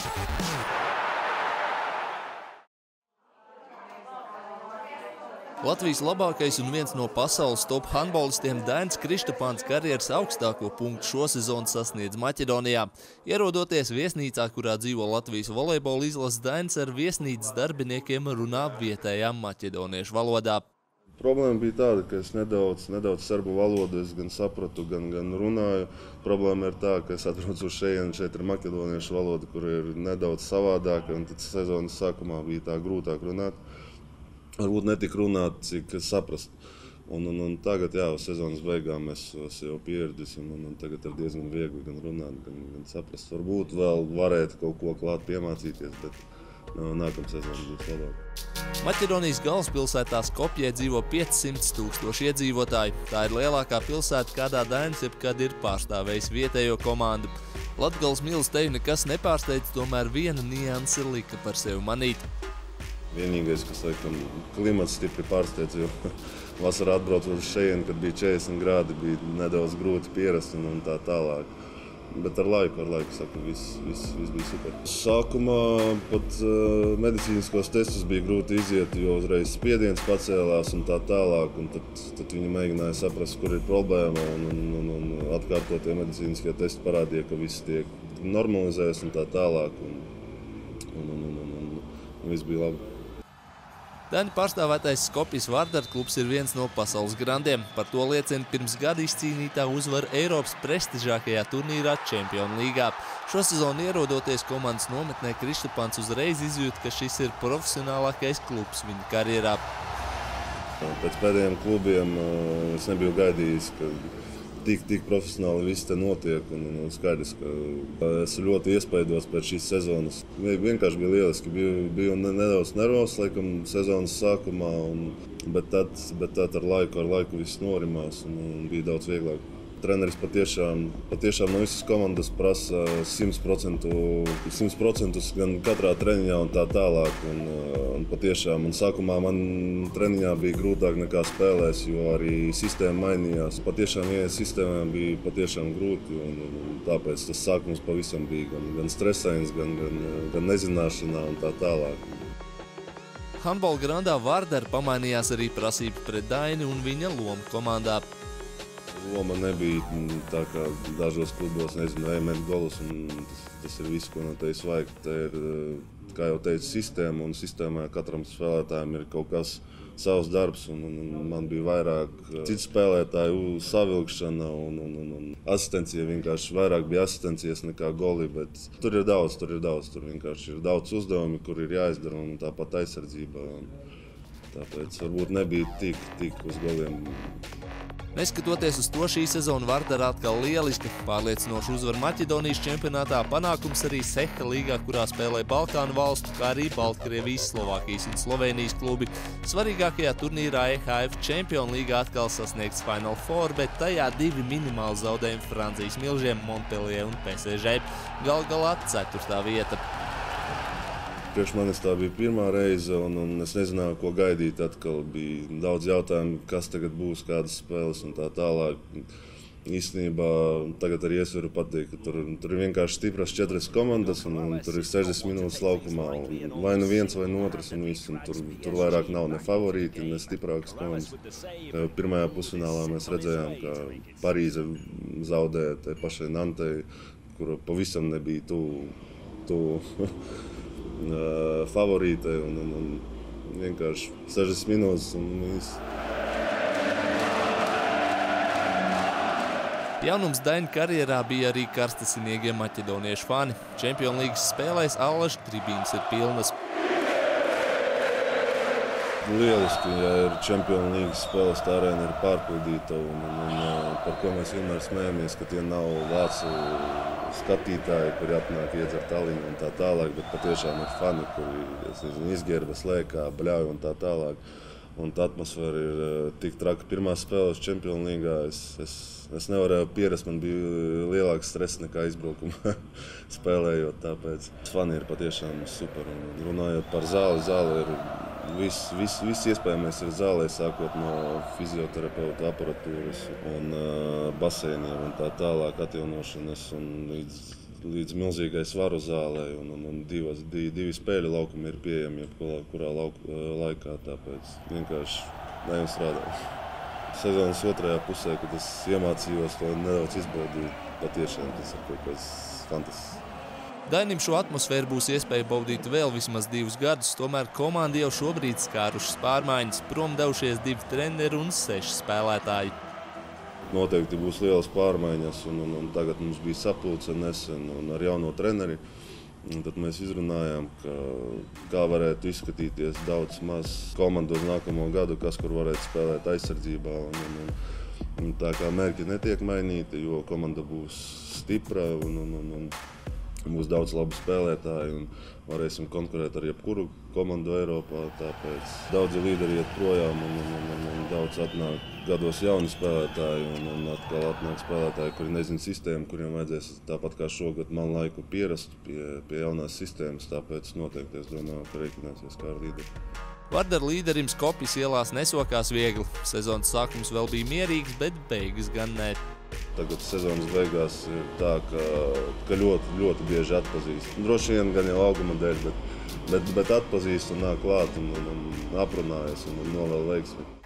Latvijas labākais un viens no pasaules top handbolistiem Dainis Krištapāns karjeras augstāko punktu šosezon sasniedz Maķedonijā. Ierodoties viesnīcā, kurā dzīvo Latvijas volejbola izlases, Dainis ar viesnīcas darbiniekiem runā vietējā maķedoniešu valodā. Problēma bija tāda, ka es nedaudz serbu valodu gan sapratu, gan runāju. Problēma ir tā, ka es atrodos šeit ir maķedoniešu valoda, kur ir nedaudz savādāka, un tad sezonas sākumā bija tā grūtāk runāt. Varbūt netika runāt, cik saprast. Un tagad, jā, uz sezonas beigām es jau pieredzis, un tagad ir diezgan viegli gan runāt, gan saprast. Varbūt vēl varētu kaut ko klāt piemācīties, bet nākamā sezona būs labāk. Maķedonijas galvaspilsētā Skopjē dzīvo 500 000 iedzīvotāji. Tā ir lielākā pilsēta, kādā Dainis jebkad ir pārstāvējis vietējo komandu. Latgales mīlas tevi nekas nepārsteidz, tomēr viena nianse lika par sevi manīt. Vienīgais, kas, laikam, klimats stipri pārsteidz, jo vasarā atbraucot uz šejienu, kad bija 40 grādi, bija nedaudz grūti pierast un tā tālāk. Bet ar laiku, saku, viss bija super. Sākumā pat medicīniskos testus bija grūti iziet, jo uzreiz spiediens pacēlās un tā tālāk. Un tad viņi mēģināja saprast, kur ir problēma, un atkārtotie medicīniskie testi parādīja, ka viss tiek normalizējas un tā tālāk. Un viss bija labi. Daini pārstāvētais Skopjas Vardar klubs ir viens no pasaules grandiem. Par to liecina pirms gada izcīnītā uzvara Eiropas prestižākajā turnīrā Čempionu līgā. Šosezon ierodoties komandas nometnē, Krištapāns uzreiz izjūt, ka šis ir profesionālākais klubs viņa karjerā. Pēc pēdējiem klubiem es nebiju gaidījis, ka tik profesionāli viss te notiek, un skaidrs, ka esmu ļoti iespaidos pēc šīs sezonas. Vienkārši bija lieliski, biju nedaudz nervos, laikam, sezonas sākumā, bet tad ar laiku viss norimās un bija daudz vieglāk. Treneris patiešām no visas komandas prasa 100% gan katrā treniņā un tā tālāk. Un patiešām, sākumā man treniņā bija grūtāk nekā spēlēs, jo arī sistēma mainījās. Patiešām ieejas sistēmā bija patiešām grūti, un tāpēc tas sākums pavisam bija gan stresains, gan nezināšanā un tā tālāk. Handbola grandā Vardar pamainījās arī prasība pret Daini un viņa loma komandā. Loma nebija tā kā dažos klubos, ēmēt golus, un tas ir viss, ko no tevis vajag. Tā ir, kā jau teicu, sistēma, un sistēmā katram spēlētājam ir kaut kas savs darbs, un man bija vairāk citu spēlētāju savilkšana, un asistencija vienkārši vairāk bija asistencijas nekā goli, bet tur ir daudz, tur vienkārši ir daudz uzdevumi, kur ir jāizdara, un tāpat aizsardzība. Tāpēc varbūt nebija tik uz goliem. Neskatoties uz to, šī sezona Vardara atkal lieliska. Pārliecinoši uzvar Maķedonijas čempionātā, panākums arī Seha līgā, kurā spēlē Balkānu valstu, kā arī Baltkrievijas, Slovākijas un Slovenijas klubi. Svarīgākajā turnīrā EHF Čempionu līgā atkal sasniegts Final Four, bet tajā 2 minimāli zaudējumi Francijas milžiem Montpellier un PSG. Galā 4. vieta. Priekš manis tā bija pirmā reize, un es nezināju, ko gaidīt. Atkal bija daudz jautājumu, kas tagad būs, kādas spēles un tā tālāk. Īstenībā tagad arī es varu pateikt, ka tur ir vienkārši stipras 4 komandas, un tur ir 60 minūtes laukumā. Vai nu viens, vai nu otrs, un viss. Un tur vairāk nav ne favorīti, ne stiprākas komandas. Pirmajā pusfinālā mēs redzējām, ka Parīze zaudēja tai pašai Nantei, kura pavisam nebija tuvu favorītei, un vienkārši 60 minūtes un viss. Jaunums Daina karjerā bija arī karstasinīgie maķedoniešu fani. Čempionu līgas spēlēs allaž tribīnes ir pilnas. Lieliski, ja ir Čempionu līgas spēles, tā arēna ir pārpildīta, un par ko mēs vienmēr smējamies, ka tie nav vācu skatītāji, kuri atnāk iedzert aliņu un tā tālāk, bet patiešām ir fani, kuri izģērbas lēkā, bļauj un tā tālāk. Un tā atmosfēra ir tik traka. Pirmā spēle uz Čempionu līgā es nevarēju pierast, man bija lielāks stress nekā izbraukumā spēlējot, tāpēc fani ir patiešām super. Un runājot par zāli ir viss iespējamais ir zālē, sākot no fizioterapeuta aparatūras un baseiniem un tā tālāk atjaunošanas un līdz milzīgai svaru zālē, un divi spēļu laukumi ir pieejami jebkurā laikā, tāpēc vienkārši neejam strādāt. Sezonas otrajā pusē, kad es iemācījos to nedaudz izbaudīt, patiešām tas ir kaut kas fantastisks. Dainim šo atmosfēru būs iespēja baudīt vēl vismaz 2 gadus, tomēr komanda jau šobrīd skārušas pārmaiņas, prom devušies 2 treneri un 6 spēlētāji. Noteikti būs lielas pārmaiņas, un tagad mums bija sapulce nesen un ar jauno treneri. Un tad mēs izrunājām, kā varētu izskatīties daudz maz komandu uz nākamo gadu, kas kur varētu spēlēt aizsardzībā. Un tā kā mērķi netiek mainīti, jo komanda būs stipra un būs daudz labu spēlētāju un varēsim konkurēt ar jebkuru komandu Eiropā. Tāpēc daudzi līderi iet projām un daudz atnāk gados jauni spēlētāji un atkal atnāk spēlētāji, kuri nezina sistēmu, kuriem vajadzēs tāpat kā šogad man laiku pierast pie jaunās sistēmas. Tāpēc noteikti es domāju, ka rēķināsies kā ar līderi. Vardara līderim Skopjas ielās nesokās viegli. Sezonas sākums vēl bija mierīgs, bet beigas gan ne. Tagad sezonas beigās ir tā, ka ļoti bieži atpazīst. Droši vien gan jau auguma dēļ, bet atpazīst un nāk klāt un aprunājas un novēl veiksmi.